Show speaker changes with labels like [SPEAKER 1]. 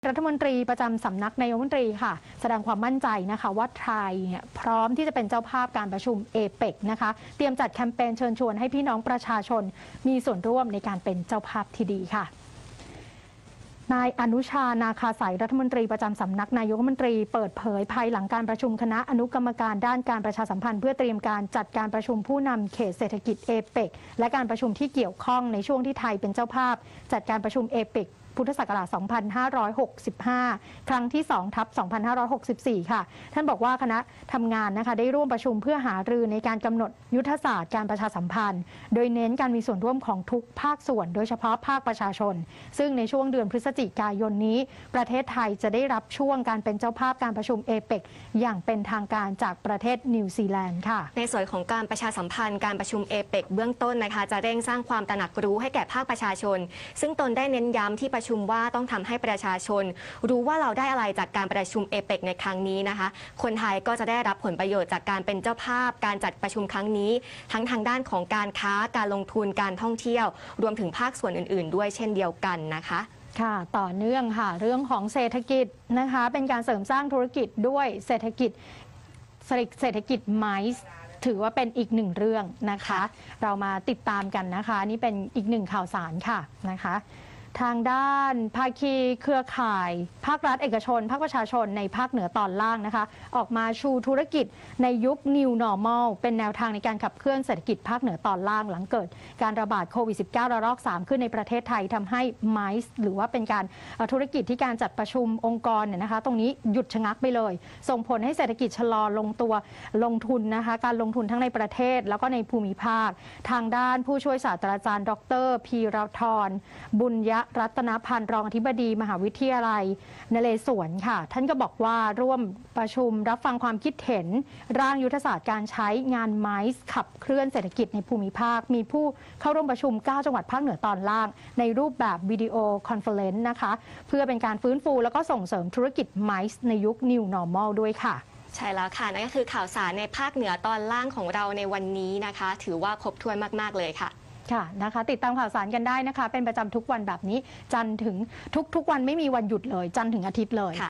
[SPEAKER 1] รัฐมนตรีประจำสำนักนายกรัฐมนตรีค่ะแสดงความมั่นใจนะคะว่าไทยพร้อมที่จะเป็นเจ้าภาพการประชุมเอเปกนะคะเตรียมจัดแคมเปญเชิญชวนให้พี่น้องประชาชนมีส่วนร่วมในการเป็นเจ้าภาพที่ดีค่ะนายอนุชานาคาสายรัฐมนตรีประจำสำนักนายกรัฐมนตรีเปิดเผยภายหลังการประชุมคณะอนุกรรมการด้านการประชาสัมพันธ์เพื่อเตรียมการจัดการประชุมผู้นำเขตเศรษฐกิจเอเปกและการประชุมที่เกี่ยวข้องในช่วงที่ไทยเป็นเจ้าภาพจัดการประชุมเอเปกพุทธศักราช 2565 ครั้งที่ 2/2564 ค่ะท่านบอกว่าคณะทำงานนะคะได้ร่วมประชุมเพื่อหารือในการกำหนดยุทธศาสตร์การประชาสัมพันธ์โดยเน้นการมีส่วนร่วมของทุกภาคส่วนโดยเฉพาะภาคประชาชนซึ่งในช่วงเดือนพฤศจิกายนนี้ประเทศไทยจะได้รับช่วงการเป็นเจ้าภาพการประชุมเอเปกอย่างเป็นทางการจากประเทศนิวซีแลนด์ค่ะ
[SPEAKER 2] ในส่วนของการประชาสัมพันธ์การประชุมเอเปกเบื้องต้นนะคะจะเร่งสร้างความตระหนักรู้ให้แก่ภาคประชาชนซึ่งตนได้เน้นย้ำที่ประชุมว่าต้องทำให้ประชาชนรู้ว่าเราได้อะไรจากการประชุมเอเปกในครั้งนี้นะคะคนไทยก็จะได้รับผลประโยชน์จากการเป็นเจ้าภาพการจัดประชุมครั้งนี้ทั้งทางด้านของการค้าการลงทุนการท่องเที่ยวรวมถึงภาคส่วนอื่นๆด้วยเช่นเดียวกันนะคะ
[SPEAKER 1] ค่ะต่อเนื่องค่ะเรื่องของเศรษฐกิจนะคะเป็นการเสริมสร้างธุรกิจด้วยเศรษฐกิจไม้ถือว่าเป็นอีกหนึ่งเรื่องนะคะเรามาติดตามกันนะคะนี่เป็นอีกหนึ่งข่าวสารค่ะนะคะทางด้านภาคีเครือข่ายภาครัฐเอกชนภาคประชาชนในภาคเหนือตอนล่างนะคะออกมาชูธุรกิจในยุค New Normal เป็นแนวทางในการขับเคลื่อนเศรษฐกิจภาคเหนือตอนล่างหลังเกิดการระบาดโควิด -19 ระลอก 3 ขึ้นในประเทศไทยทำให้ไมซ์หรือว่าเป็นการธุรกิจที่การจัดประชุมองค์กรเนี่ยนะคะตรงนี้หยุดชะงักไปเลยส่งผลให้เศรษฐกิจชะลอลงตัวลงทุนนะคะการลงทุนทั้งในประเทศแล้วก็ในภูมิภาคทางด้านผู้ช่วยศาสตราจารย์ดร.พีรธรบุญยรัตนพันธ์รองอธิบดีมหาวิทยาลัยนเรศวรค่ะท่านก็บอกว่าร่วมประชุมรับฟังความคิดเห็นร่างยุทธศาสตร์การใช้งานไม้ขับเคลื่อนเศรษฐกิจในภูมิภาคมีผู้เข้าร่วมประชุม9จังหวัดภาคเหนือตอนล่างในรูปแบบวิดีโอคอนเฟอเรนซ์นะคะเพื่อเป็นการฟื้นฟูแล้วก็ส่งเสริมธุรกิจไม้ในยุค New Normal ด้วยค่ะ
[SPEAKER 2] ใช่แล้วค่ะนั่นก็คือข่าวสารในภาคเหนือตอนล่างของเราในวันนี้นะคะถือว่าครบถ้วนมากๆเลยค่ะ
[SPEAKER 1] ค่ะนะคะติดตามข่าวสารกันได้นะคะเป็นประจำทุกวันแบบนี้จันทร์ถึงทุกวันไม่มีวันหยุดเลยจันทร์ถึงอาทิตย์เลย